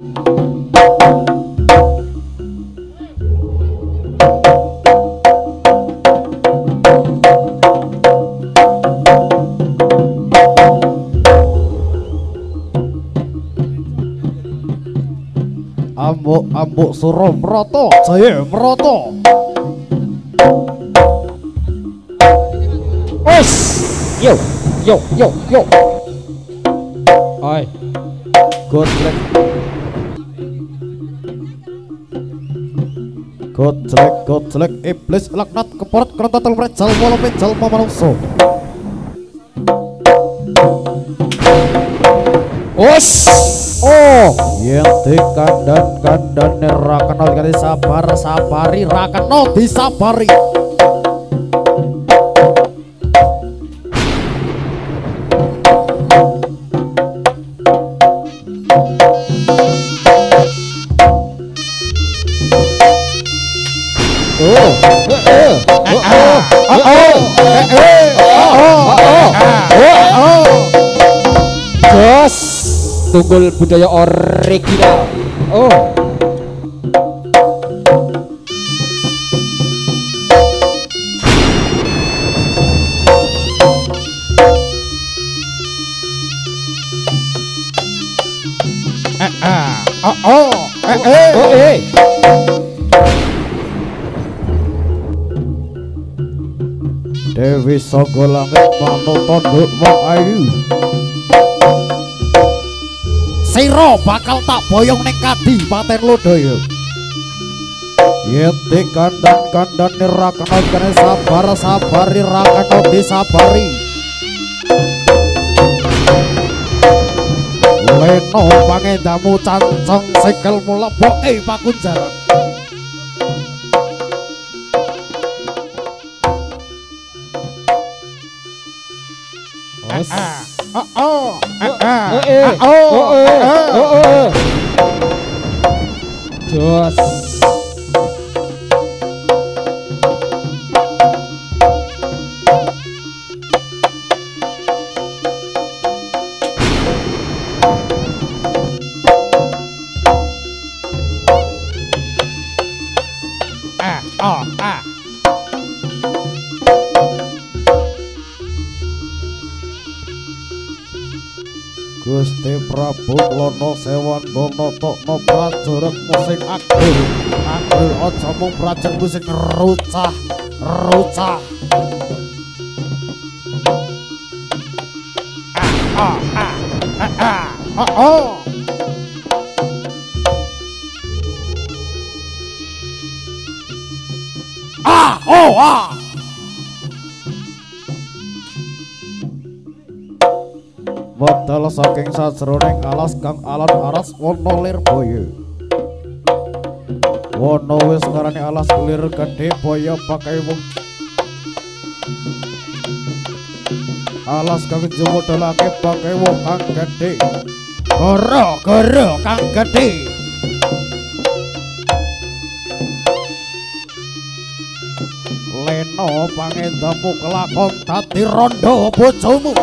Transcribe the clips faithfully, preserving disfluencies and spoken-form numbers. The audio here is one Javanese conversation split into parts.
Ambuk Suro Meroto Jaya Meroto. Wes, yo yo yo yo. Oi. Godlek. Godlek godlek iblis laknat keporot kerototel prejal wala pejal manungsa. Wes. Oh, yang dikandan kandan rakano dikali sabar sabari rakano disabari. Oh, eh, oh, oh, oh, oh, Jos, tunggul budaya original. Oh. oh, oh, eh, eh, Oh, eh. Dewi Sogo Langit Manuton Duk Wong Ayu. Siro bakal tak boyong ning Kadipaten Lodaya. Yeti kandan-kandan nirakana kene sabar sabari rakana disabari. Leno pangendamu canceng sikilmu leboke pakunjaran. Oh oh Oh, eh. Oh, eh. Oh, eh. Jos. ah oh ah Gusti Prabu Lono Sewan Dono Tokno prajurit musik agil agil aja mung prajurit musik rucah rucah. ah ah ah ah ah oh ah oh ah Wadal saking sajroning alas kang alan aras wana Lirboyo. Wana wis ngarani alas Lir Gedhe Boyo pakai wong. Alas kang jumudhalake pakai wong kang gedhe. Gara-gara kang gedhe. Leno pangendamu kelakon dadi rondo bojomu.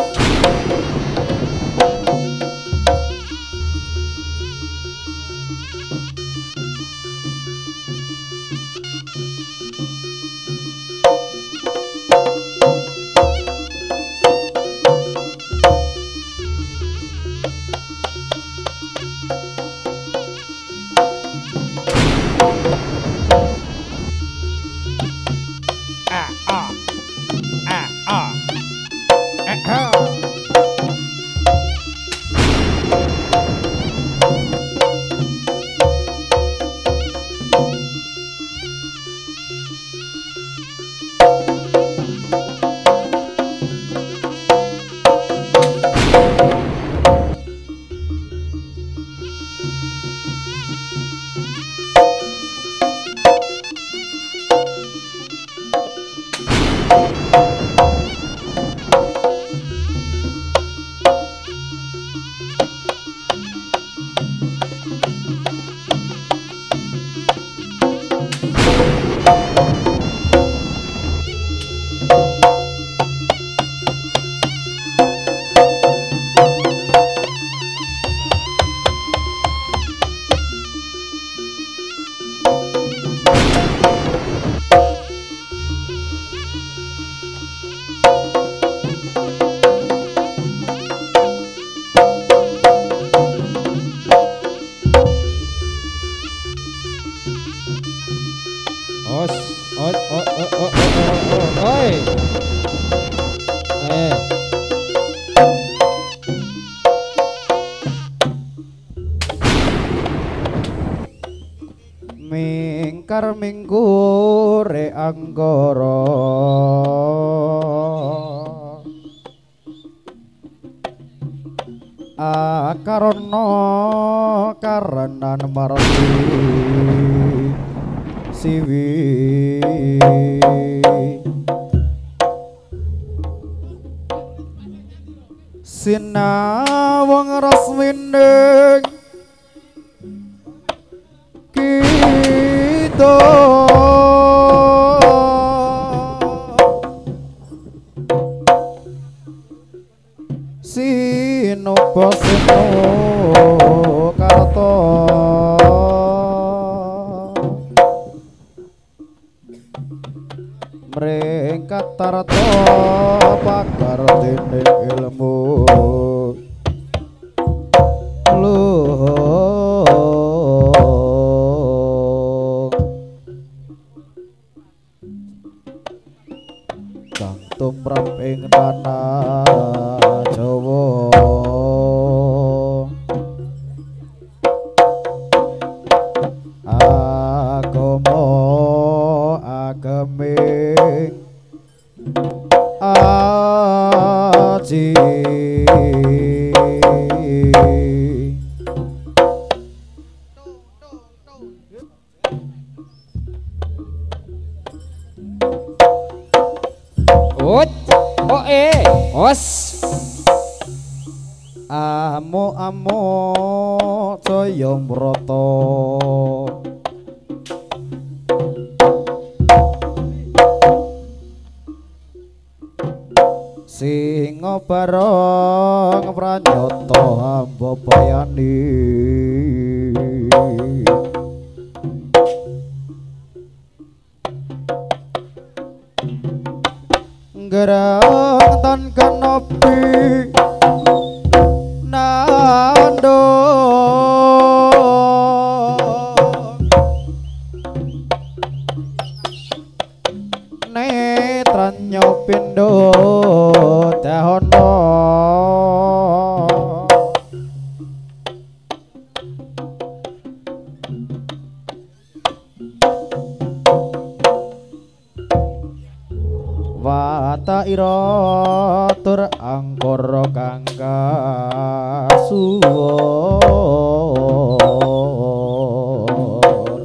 mingkar mingkure anggara akarana karenan marti siwi sinawang rasmining kita sinopo sino karto merengkat tarto pakar dening ilmu luhur kang tumrap ing tanah Jawa agama ageming aji Ot oh eh os amo amo jaya mrata singa bareng pranyata hamba bayani gerang tan kanopi nando netranyo pindo dahono wata ira tur angkara kang kasuwur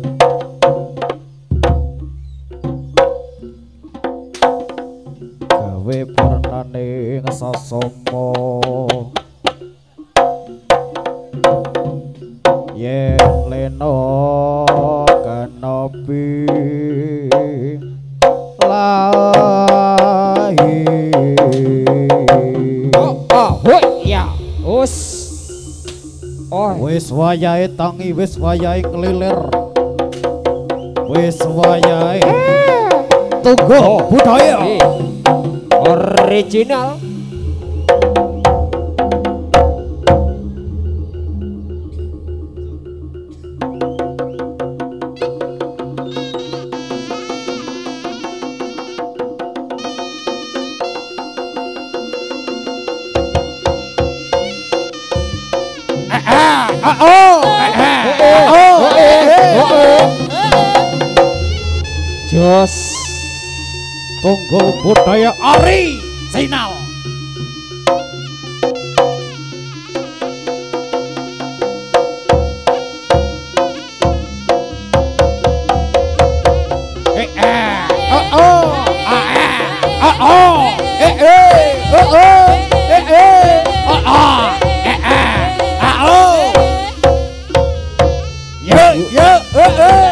gawe purnane sasama yen lena kanopi lahi oh oh hoi ya us oh wis wayahe tangi wis wayahe ngelilir wis wayahe tunggu budaya original jos Tunggul budaya Ari Sinal eh eh oh oh ah eh oh oh eh eh oh oh eh eh oh oh eh eh ah oh yo yo eh eh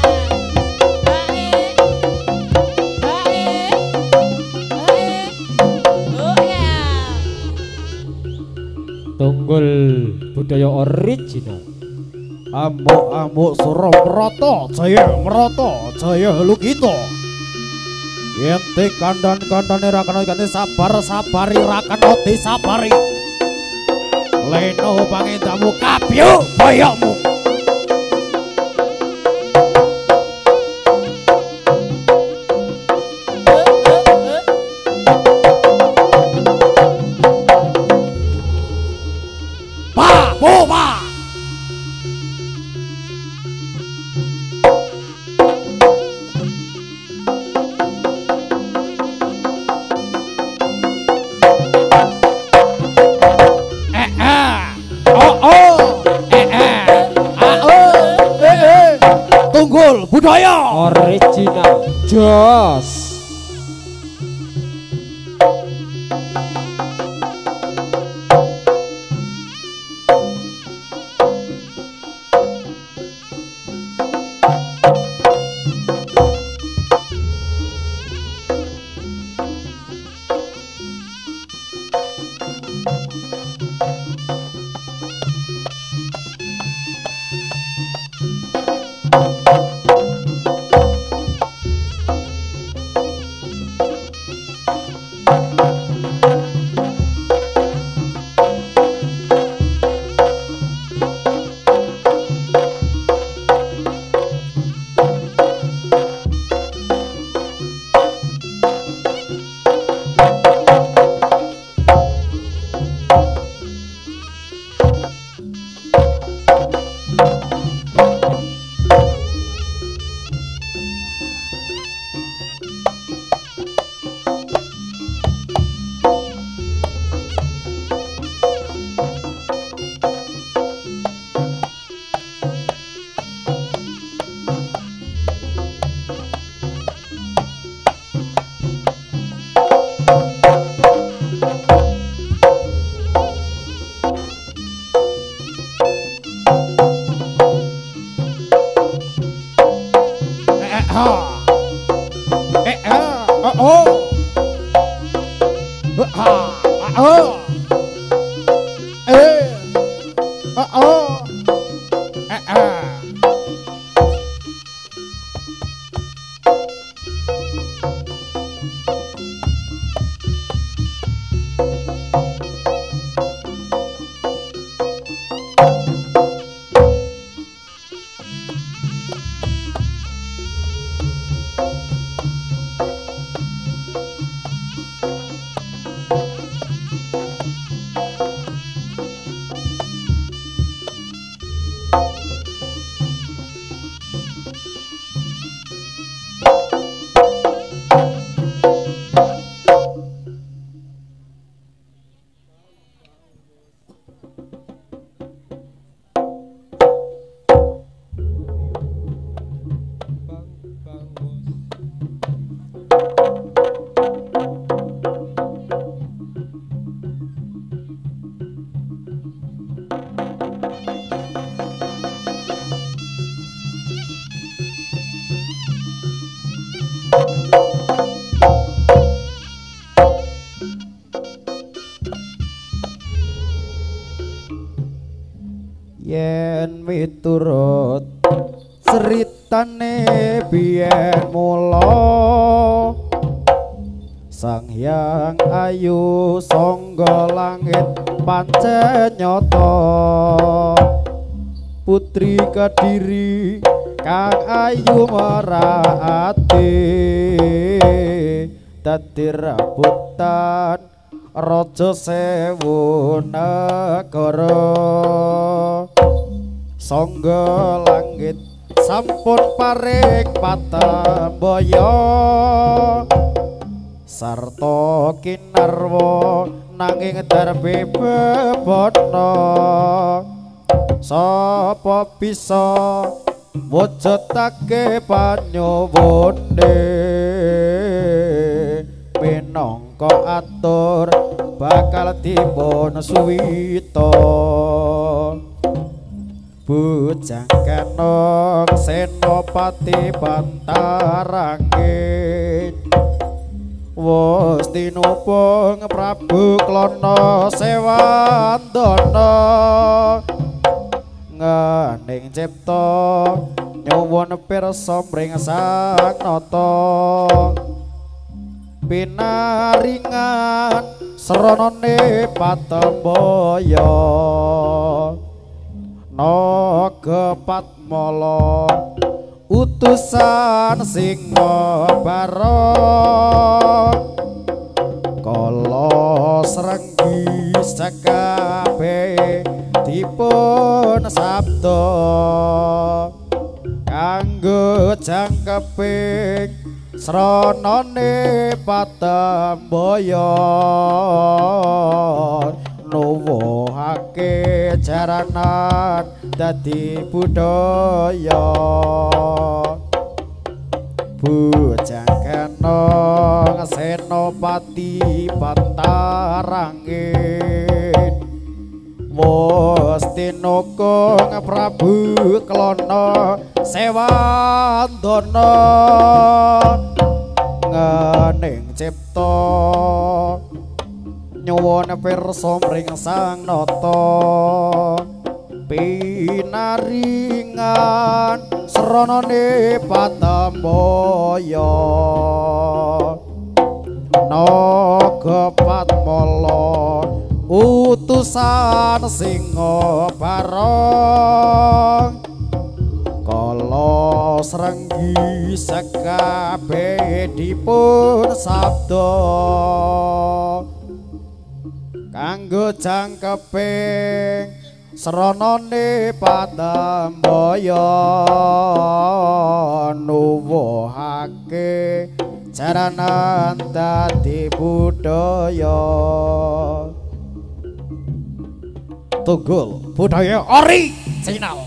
Tunggul budaya original amuk-amuk sura merata jaya merata jaya lugita yen kandan-kandane ra kena ganti sabar-sabari ra kena disabari leno pangendamu kabyo boyokmu pa po pa budaya original jos. Yen miturut ceritane biyen mula Sang Hyang Ayu sangga langit pancen nyata Putri Kediri kang ayu merati dadi rebutan Raja Sewu Negara Sangga langit sampun paring patambaya sarta kinarwa nanging darbe bebana sapa bisa wujudake panyuwune minangka atur bakal timbun suwita Bujang Kenong Senopati Bantarangin Wus tinupung Prabu Klono Sewandana Ngening cipta nyuwun pirsa mring sang nata pinaringan sranane patembaya Naga Patmala utusan Singabara kala srenggi sakabeh dipun sabda kanggo jangkeping sranane patembaya nuwuhake jaranan dadi budaya Bujangkana Senopati Pantarangin wis tinukung Prabu Klana Sewandana ngening cipta nyuwun pirsa mring Sang Nata pinaringan sranane Patambaya naga Patmala utusan Singa Barong kala srenggi sekabeh dipun sabda kanggo jangkeping sranane Patambaya nuwuhake jaranan dadi budaya tunggul budaya original.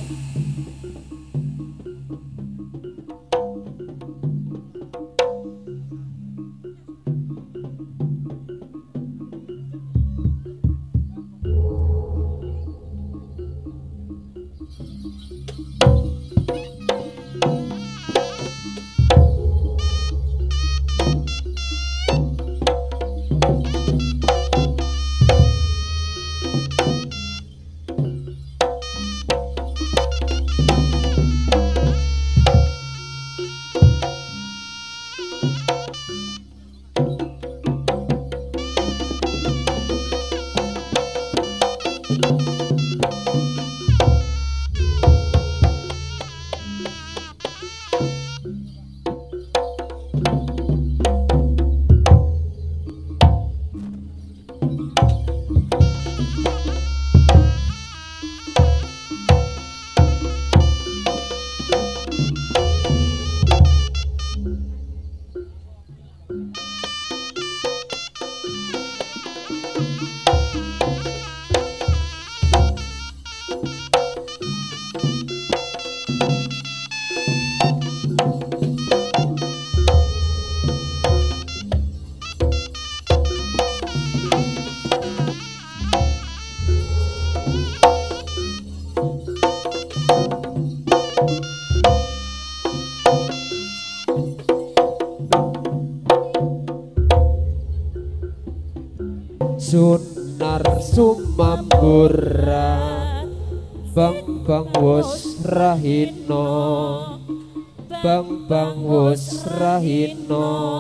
Sunar sumambura bang bang wus rahino bang bang wus rahino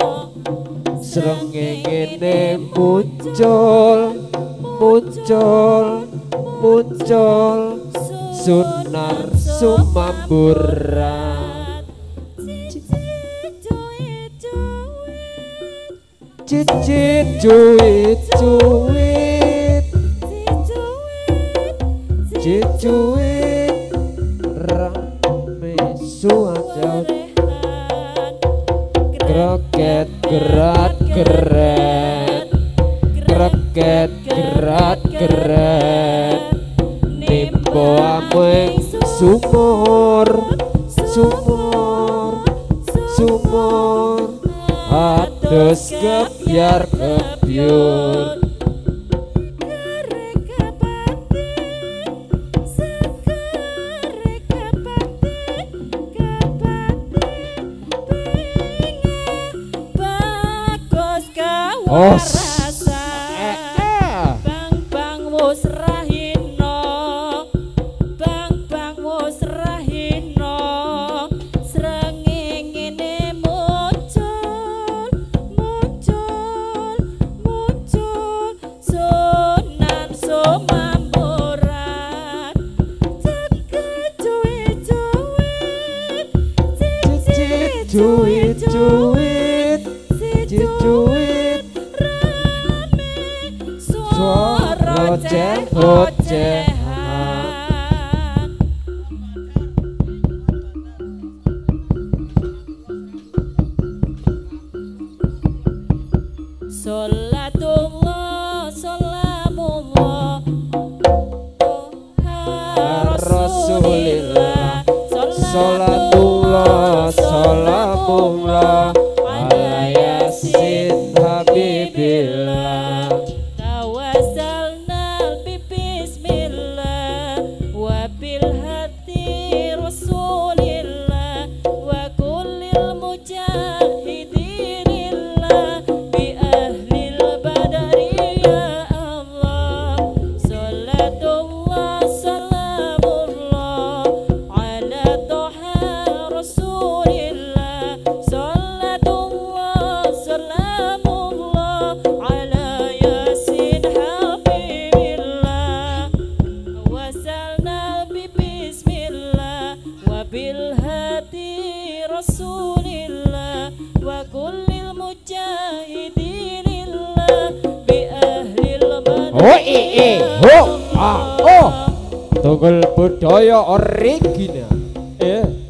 srengenge muncul muncul muncul sunar sumambura cicit cuit cuit cicit cuit rame suajat kroket gerat geret kroket gerat geret nimbo ameng sumur sumur sumur atus kebiar kebiur os bang bang wus rahino bang bang wus rahino srengenge muncul muncul muncul sunan sumamburan ceket cuit cuit cicit cuit cuit cicit cuit suara oceh-ocehan Sholatullah salamullah Rasulillah Sholatullah salamullah ala yasin habibillah. Tawassalna bi bismillah wa bil hati rasulillah wa kullil mujahidinillah bi ahlil badari ya Allah. Salatullah salamullah ala toha rasulillah. Salatullah salamullah ala yasin habibillah. Wasalna bi bismillah wa bil hati rasulillah wa kullil mujahidinillah bi ahlil badari. Oh eh eh ho ah oh tunggul budaya original. Eh